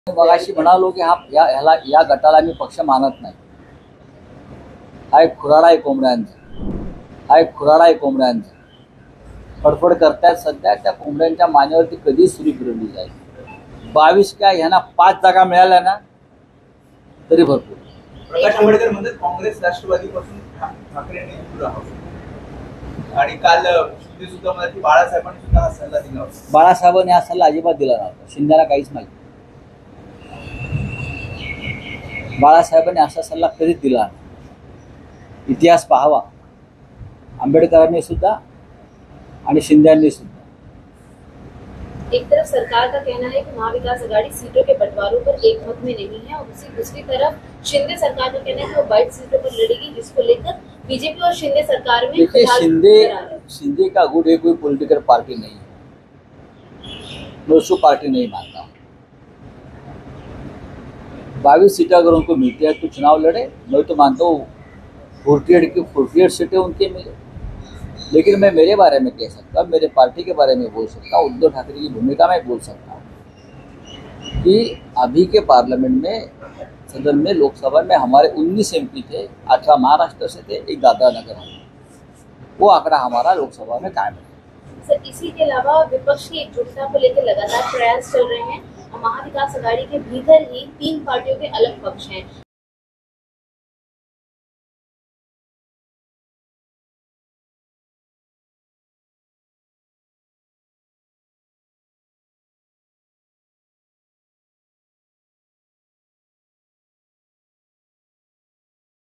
मगाशी म्हणालो की या गटाला मी पक्ष मानत नाही. हा एक खुराडा आहे कोंबड्यांचा. फडफड करतायत सध्या. त्या कोंबड्यांच्या मानेवरती कधी सुरी फिरवली जाईल. 22 काय ह्यांना 5 जागा मिळाल्या ना तरी भरपूर. प्रकाश आंबेडकर म्हणतात काँग्रेस राष्ट्रवादीपासून ठाकरेंनी दूर राहावं. आणि काल शिंदे सुद्धा म्हणाले की बाळासाहेबांनी सुद्धा हा सल्ला दिला होता. बाळासाहेबांनी हा सल्ला अजिबात दिला नव्हता. शिंदेला काहीच माहिती. बाळासाहेबांनी असा सल्ला कधीच दिला नाही. इतिहास पाहावा. आंबेडकरांनी सुद्धा आणि शिंदेंनी सुद्धा. एक तरफ सरकार का कहना है कि महाविकास आघाड़ी सीटों के बंटवारों पर एक मत में नहीं है और दूसरी तरफ शिंदे सरकार का कहना है कि वो 22 सीटों पर लड़ेगी, जिसको लेकर बीजेपी और शिंदे सरकार में शिंदे का गुट है कोई पॉलिटिकल पार्टी नहीं है. मैं उसको पार्टी नहीं मानता. 22 सीटें अगर उनको मिलती है तो चुनाव लड़े. मैं तो मानता हूँ 48 सीटें उनके मिले. लेकिन मैं मेरे बारे में कह सकता, मेरे पार्टी के बारे में बोल सकता, उद्धव ठाकरे की भूमिका में बोल सकता हूँ कि अभी के पार्लियामेंट में, सदन में, लोकसभा में हमारे 19 MP थे. 18 महाराष्ट्र से थे, 1 दादरा नगर है. वो आंकड़ा हमारा लोकसभा में कायम है. सर, इसी के अलावा विपक्ष की एकजुटता को लेकर लगातार प्रयास चल रहे हैं. महाविकास आघाड़ी के भीतर ही 3 पार्टियों के अलग पक्ष हैं.